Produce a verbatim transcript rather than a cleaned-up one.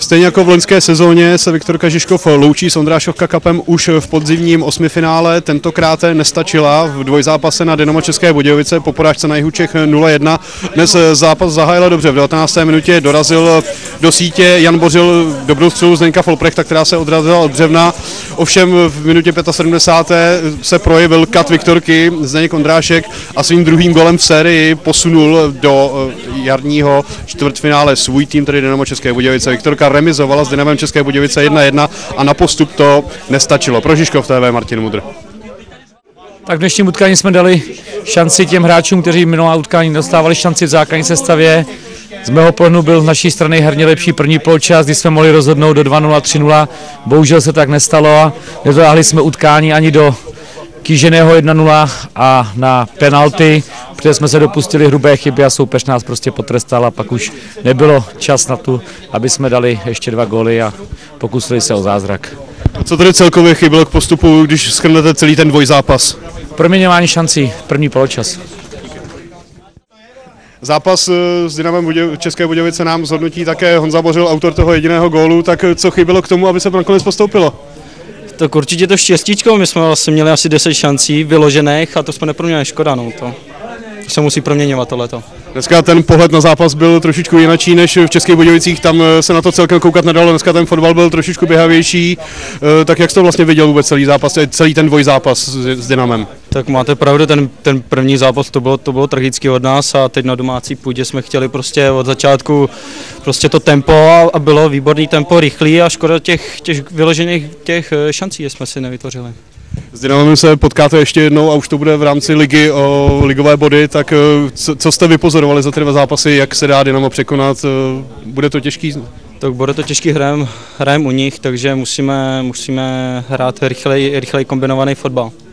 Stejně jako v loňské sezóně se Viktorka Žižkov loučí s Ondrášovka Cupem už v podzimním osmifinále. Tentokrát nestačila v dvojzápase na Dynamo České Budějovice po porážce na jihu Čech nula jedna. Dnes zápas zahájila dobře. V devatenácté minutě dorazil do sítě Jan Bořil dobrou střelu Zdeňka Folprechta, která se odrazila od břevna. Ovšem v minutě sedmdesáté páté se projevil kat Viktorky. Zdeněk Ondrášek a svým druhým golem v sérii posunul do jarního čtvrtfinále svůj tým, tedy Dynamo České Budějovice. Viktorka remizovala s Dynamem České Budějovice jedna jedna a na postup to nestačilo. Pro Žižkov T V Martin Mudr. Tak v dnešním utkání jsme dali šanci těm hráčům, kteří minulá utkání dostávali šanci v základní sestavě. Z mého pohledu byl z naší strany herně lepší první poločas, kdy jsme mohli rozhodnout do dva nula, tři nula. Bohužel se tak nestalo a nedotáhli jsme utkání ani do kýženého jedna nula a na penalty, protože jsme se dopustili hrubé chyby a soupeř nás prostě potrestal a pak už nebylo čas na to, aby jsme dali ještě dva góly a pokusili se o zázrak. A co tedy celkově chybělo k postupu, když shrnete celý ten dvojzápas? Proměňování šancí, první poločas. Zápas s Dynamem České Budějovice nám zhodnotí také Honza Bořil, autor toho jediného gólu. Tak co chybělo k tomu, aby se nakonec postoupilo? Tak určitě to štěstíčko, my jsme vlastně měli asi deset šancí vyložených a to jsme neproměnili, škoda, no to, to se musí proměňovat tohleto. Dneska ten pohled na zápas byl trošičku jinačí než v Českých Budějovicích, tam se na to celkem koukat nedalo, dneska ten fotbal byl trošičku běhavější, tak jak jsi to vlastně viděl vůbec celý zápas, celý ten dvojzápas s Dynamem? Tak máte pravdu, ten, ten první zápas to bylo, to bylo tragický od nás a teď na domácí půdě jsme chtěli prostě od začátku prostě to tempo a, a bylo výborný tempo, rychlý a škoda těch, těch vyložených těch šancí jsme si nevytvořili. S Dynamem se potkáte ještě jednou a už to bude v rámci ligy o ligové body, tak co, co jste vypozorovali za ty dva zápasy, jak se dá Dynamo překonat, bude to těžký? Tak bude to těžký, hrajem, hrajem u nich, takže musíme, musíme hrát rychlej, rychlej kombinovaný fotbal.